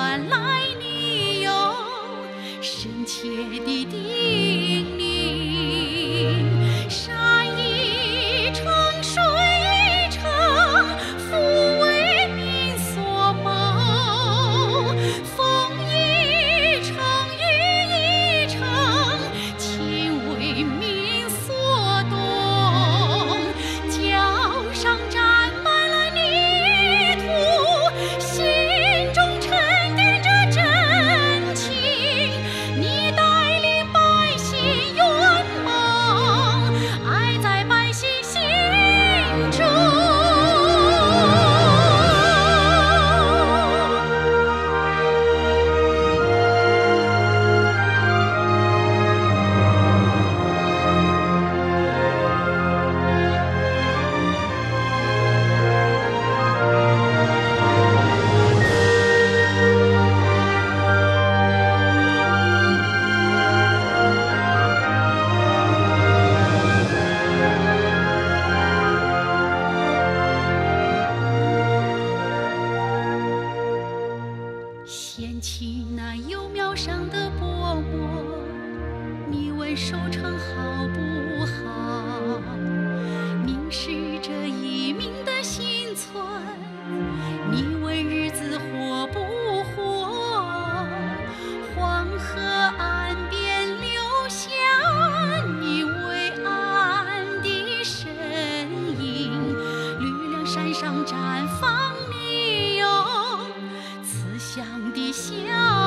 传来你有深切的叮咛。山一程，水一程，复为民所谋；风一程，雨一程，情为民所动。脚上沾满了泥土，心中沉淀着真情。你带领百姓圆梦，爱在百姓心中。掀起那幼苗上的薄膜，你问收成好不好？凝视着移民的心存，你问日子活不活？黄河岸边留下你伟岸的身影，绿梁山上绽放你有慈祥的笑